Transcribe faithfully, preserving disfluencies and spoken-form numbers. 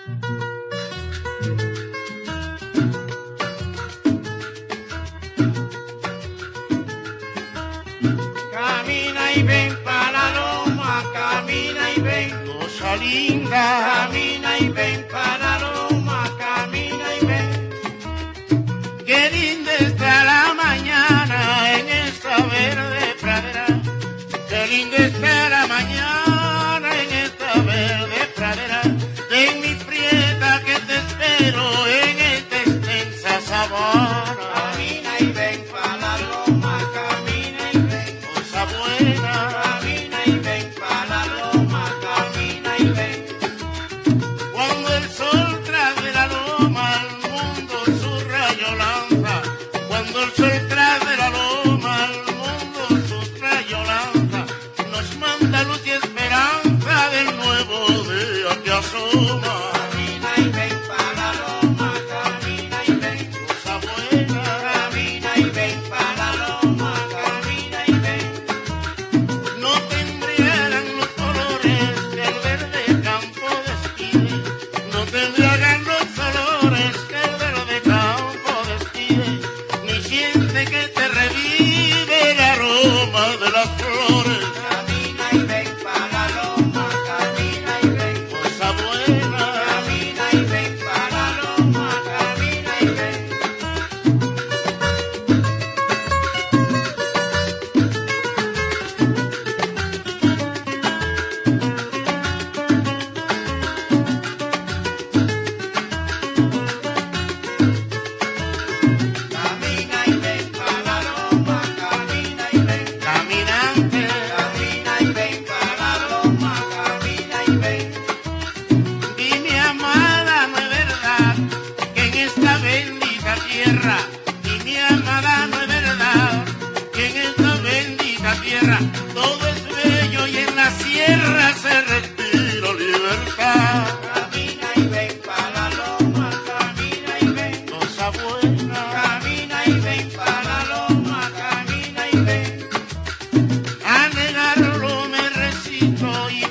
Camina y ven para la loma, camina y ven, cosa linda. Camina y ven para la loma, camina y ven. Qué linda está la mañana en esta verde pradera. Qué linda está la mañana en esta verde pradera. Ven mi prieta que te espero en esta extensa sabana. Camina y ven para la loma, camina y ven, cosa buena. Camina y ven para la loma, camina y ven. Cuando el sol tras de la loma al mundo su rayo lanza. Cuando el sol tras de la loma al mundo su rayo lanza. Nos manda luz y esperanza del nuevo día que asoma. Camina y ven para la loma, camina y ven, cosa buena. Camina y ven para la loma, camina y ven. No te embriagan los colores que el verde campo despide. No te embriagan los colores que el verde campo despide. Ni siente que te revive el aroma de las flores. Camina y ven para la loma, camina y ven, cosa buena. Camina y ven para la loma, camina y ven. Camina y ven para la loma, camina y ven. Caminante, camina y ven para la loma, camina y ven. Dime, amada, no es verdad que en esta bendita tierra, dime, amada, no es verdad que en esta bendita tierra todo es bello y en la sierra se respira libertad. Camina y ven para la loma, camina y ven, cosa buena. Camina y ven para la loma, camina y ven. A negarlo me recito y